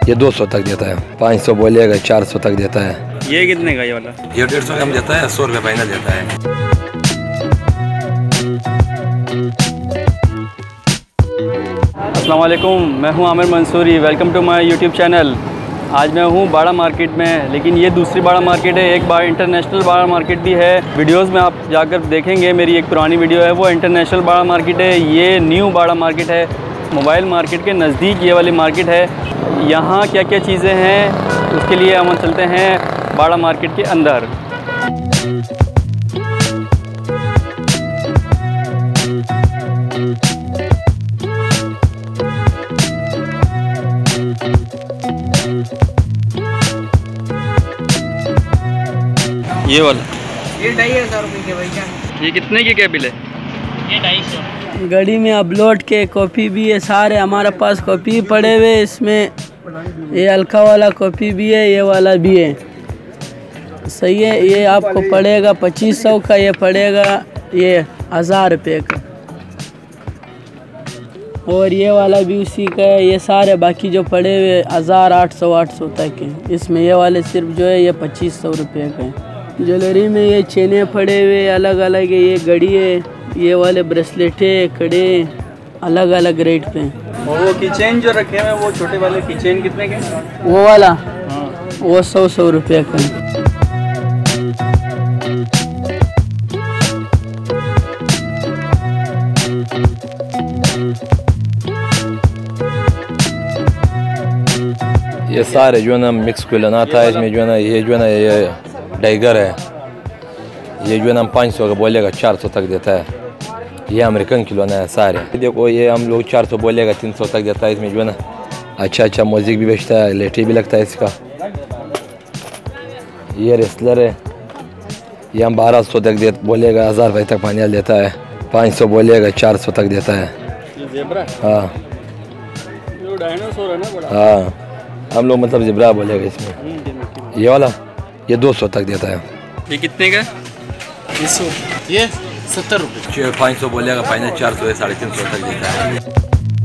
ये 200 तक देता है, 500 बोलेगा 400 तक देता है। ये कितने का ये वाला? ये 150 कम देता है, 100 रुपये फाइनल देता है। अस्सलाम वालेकुम, मैं हूं Aamir Mansuri. Welcome to my YouTube channel. आज मैं हूं बाड़ा मार्केट में, लेकिन ये दूसरी बाड़ा मार्केट है। एक इंटरनेशनल बाड़ा मार्केट भी है। वीडियोस में आप जाकर देखेंगे, मेरी एक पुरानी वीडियो है, वो इंटरनेशनल बाड़ा मार्केट है। ये न्यू बाड़ा मार्केट है, मोबाइल मार्केट के नज़दीक ये वाली मार्केट है। यहाँ क्या क्या चीज़ें हैं उसके लिए हम चलते हैं बाड़ा मार्केट के अंदर। ये वाला ये 2,500 रुपये के भैया। ये कितने की क्या बिल है? ये 250। गाड़ी में अपलोड के कॉपी भी है, सारे हमारे पास कॉपी पड़े हुए। इसमें ये हल्का वाला कॉपी भी है, ये वाला भी है। सही है। ये आपको पड़ेगा 2500 का, ये पड़ेगा ये 1000 रुपये का। और ये वाला भी उसी का है। ये सारे बाकी जो पड़े हुए 1000, 800 तक है। इसमें ये वाले सिर्फ जो है ये 2500 रुपये का है। ज्वेलरी में ये चेने पड़े हुए अलग अलग है, ये घड़ी है, ये वाले ब्रेसलेट है, कड़े अलग अलग रेट पे। और वो कीचेन जो रखे हुए हैं, वो छोटे वाले कीचेन कितने के? वो वाला हाँ। वो 100 रुपये का है। ये सारे जो है ना मिक्स क्विलन आता है। इसमें जो है ना ये टाइगर है। ये जो है ना 500 का बोलेगा 400 तक देता है। ये अमेरिकन खिलौना है सारे। देखो ये हम लोग 400 बोलेगा 300 तक देता है। इसमें जो है ना अच्छा म्यूजिक भी बेचता है, लेटी भी लगता है इसका। ये रेसलर है, ये हम 1200 तक बोलेगा 1000 रुपये तक फाइनल देता है। 500 बोलेगा 400 तक देता है। हाँ हाँ, हम लोग मतलब ज़ेब्रा बोलेगा इसमें। ये वाला ये 200 तक देता है। ये कितने का? ये 70 रुपये। 500 बोलेगा फाइनल 400 350 तक देता है।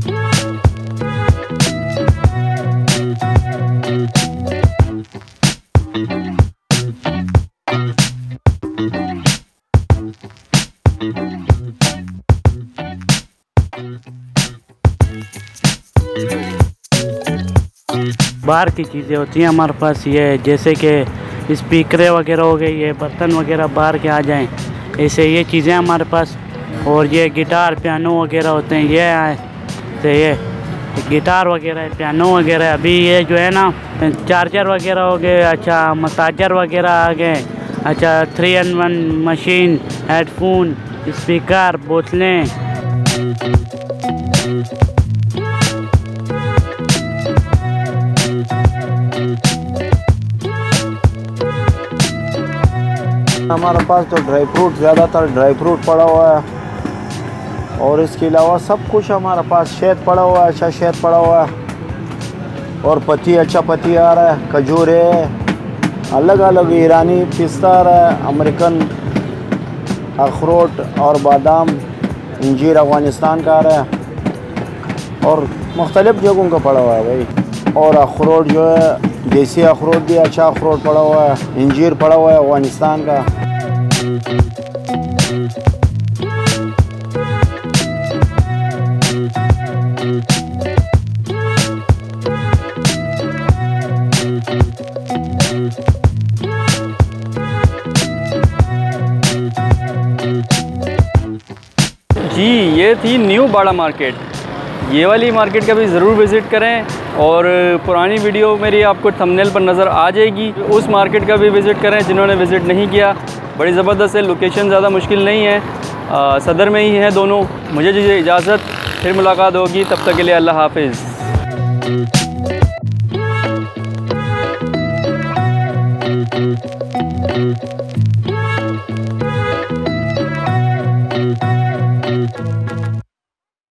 बाहर की चीज़ें होती हैं हमारे पास, ये जैसे कि स्पीकर वगैरह हो गए, ये बर्तन वगैरह बाहर के आ जाएं, ऐसे ये चीज़ें हमारे पास। और ये गिटार पियानो वगैरह होते हैं, ये आए तो ये गिटार वगैरह है, पियानो वगैरह है। अभी ये जो है ना चार्जर वगैरह हो गए, अच्छा मसाजर वगैरह आ गए, अच्छा 3-in-1 मशीन, हेडफोन, स्पीकर, बोतलें। हमारे पास तो ड्राई फ्रूट, ज़्यादातर ड्राई फ्रूट पड़ा हुआ है। और इसके अलावा सब कुछ हमारे पास, शहद पड़ा हुआ है, अच्छा शहद पड़ा हुआ है। और पत्ती, अच्छा पत्ती आ रहा है, खजूर है, अलग अलग ईरानी पिस्ता आ रहा है, अमेरिकन अखरोट और बादाम, इंजीर अफ़गानिस्तान का आ रहा है। और मुख्तलिफ़ जगहों का पड़ा हुआ है भाई। और अखरोट जो है देसी अखरोट भी, अच्छा अखरोट पड़ा हुआ है, इंजीर पड़ा हुआ है अफ़गानिस्तान का। जी, ये थी न्यू बाड़ा मार्केट। ये वाली मार्केट का भी ज़रूर विज़िट करें। और पुरानी वीडियो मेरी आपको थंबनेल पर नज़र आ जाएगी, उस मार्केट का भी विज़िट करें जिन्होंने विज़िट नहीं किया। बड़ी ज़बरदस्त है, लोकेशन ज़्यादा मुश्किल नहीं है, सदर में ही है दोनों। मुझे दीजिए इजाज़त, फिर मुलाकात होगी, तब तक के लिए अल्लाह हाफिज़।